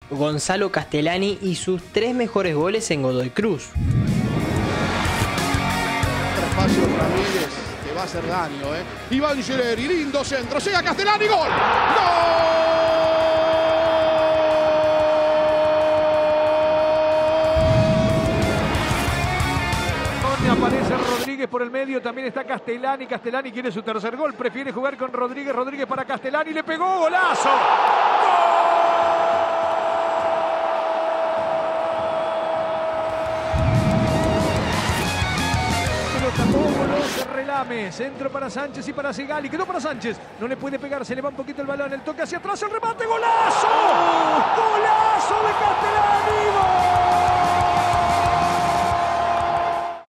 Gonzalo Castellani y sus 3 mejores goles en Godoy Cruz. Espacio Ramírez, que va a hacer daño, Iván Gileri, lindo centro, llega Castellani, gol. ¡Gol! Aparece Rodríguez por el medio, también está Castellani. Castellani quiere su tercer gol, prefiere jugar con Rodríguez. Rodríguez para Castellani, le pegó, golazo. Se relame, centro para Sánchez y para Sigali, quedó para Sánchez, no le puede pegar, se le va un poquito el balón, el toque hacia atrás, el remate, golazo, golazo de Castellani, gol.